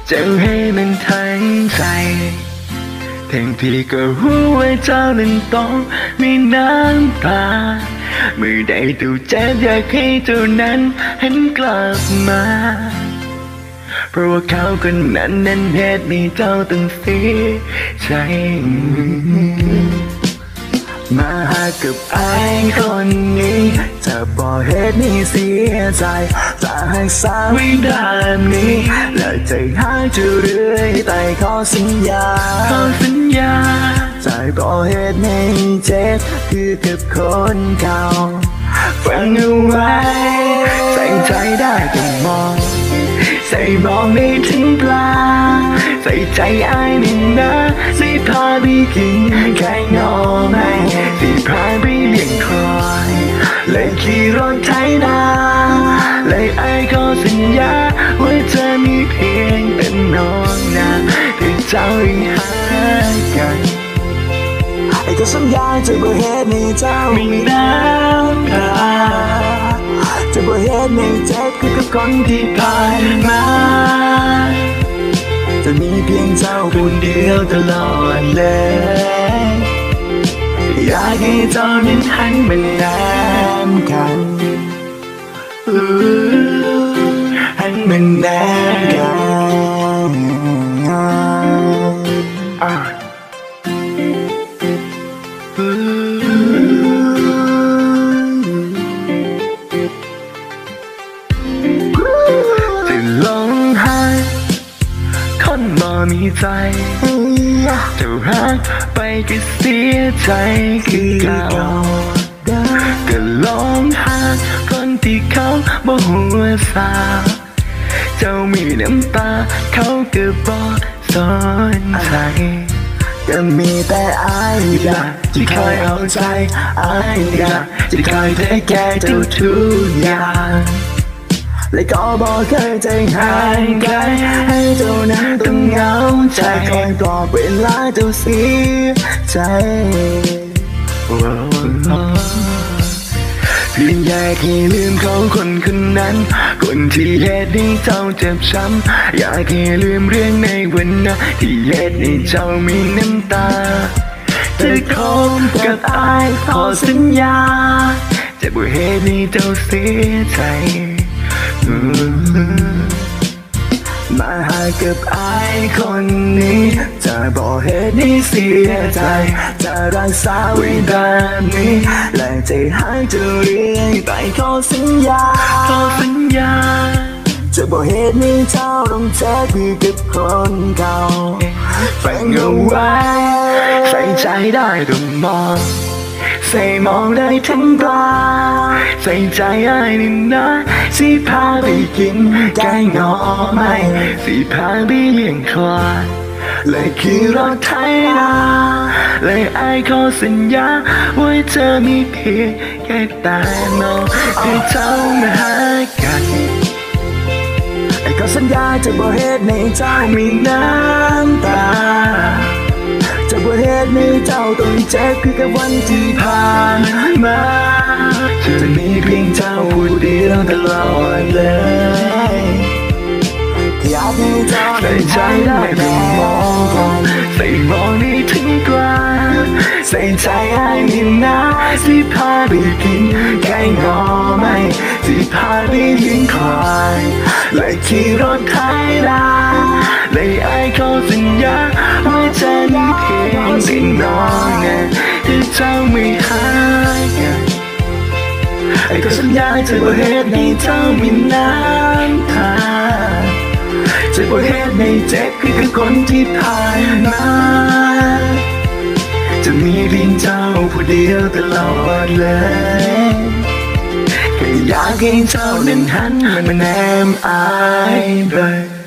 จะให้มันทั้งใจทั้งที่ก็รู้ว่าเจ้านั้นต้องมีน้ำตาเมื่อใดตัวเจ็บอยากให้เจ้านั้นหันกลับมาเพราะว่าเขาคนนั้นเหตุให้เจ้าต้องเสียใจมาหากับไอ้คนนี้จะบอกเหตุนี้เสียใจจะให้สาวิดานนี้และใจหายจะเรื่อยแต่ขอสัญญาจะบอกเหตุนี้เจ็บคือกับคนเก่าฟังเอาไว้ใส่ใจได้แต่มองใส่บอกไม่ถึงปลาใส่ใจไอ้นี่นะสิพาไปกินไก่งอไหมสิพาไปเลี้ยงควายเลยขี่รถไถนาเลยไอ้ก็สัญญาว่าจะมีเพียงเป็นน้องนะที่เจ้ายังหากันไอ้ก็สัญญาจะบ่เฮ็ดให้เจ้ามีน้ำตาจะบ่เฮ็ดให้เจ็บคือกับคนที่ผ่านมาจะมีเพียงเจ้าคนเดียวตลอดเลยอยากให้เจ้านั้นหันมาแนมกันหันมาแนมกันจะร้องไห้คนบ่มีใจจะรักไปก็เสียใจคือเก่าก็ร้องไห้คนที่เขาบ่หัวสาเจ้ามีน้ำตาเขาก็บ่สนใจก็มีแต่อ้ายที่คอยเอาใจอ้ายที่คอยเทคแคร์เจ้าทุกอย่างและก็บอกเคยใจหายไกลให้เจ้านั้นต้องเหงาใจคอยปลอบเวลาเจ้าเสียใจเพียงอยากให้ลืมเขาคนนั้นคนที่เหตุให้เจ้าเจ็บช้ำอยากให้ลืมเรื่องในวันนั้นที่เหตุให้เจ้ามีน้ำตาจะคบกับอ้ายขอสัญญาจะบ่เหตุให้เจ้าเสียใจมาหากับไอ้คนนี้จะบอกเหตุนี้เสียใจจะรักษาไว้แบบนี้และใจหายจะเรียกไปขอสัญญาจะบอกเหตุนี้เจ้าต้องแท้คือกับคนเก่าฟังเอาไว้ใส่ใจได้ต้องมองใส่มองได้ทั้งตาใส่ใจไอ้นี่นะสิพาไปกินไก่งอไหมสิพาไปเลี้ยงควายเลยขี่รถไถนาเลยไอ้ขอสัญญาว่าจะมีเพียงแค่แต่มองให้เจ้ามาหากันไอ้ขอสัญญาจะบ่เฮ็ดให้เจ้ามีน้ำตาจะบ่เฮ็ดให้เจ้าต้องเจ็บคือกับวันที่ผ่านมาจะมีเพียงเจ้าผู้เดียวตลอดเลยอยากให้เจ้าใส่ใจได้แต่มองใส่มองนี้ถึงกลางใส่ใจไอ้นี่นะสิพาไปกินไก่งอไหมสิพาไปเลี้ยงควายและขี่รถไถนาเลยไอ้ขอสัญญาว่าจะมีเพียงสิ่งน้องนะที่เจ้าไม่หายกันไอ้ขอสัญญาจะบ่เฮ็ดให้เจ้ามีน้ำตาจะบ่เฮ็ดให้เจ็บคือกับคนที่ผ่านมาจะมีเพียงเจ้าผู้เดียวตลอดเลยแค่อยากให้เจ้านั้นหันมาแนมอายเลย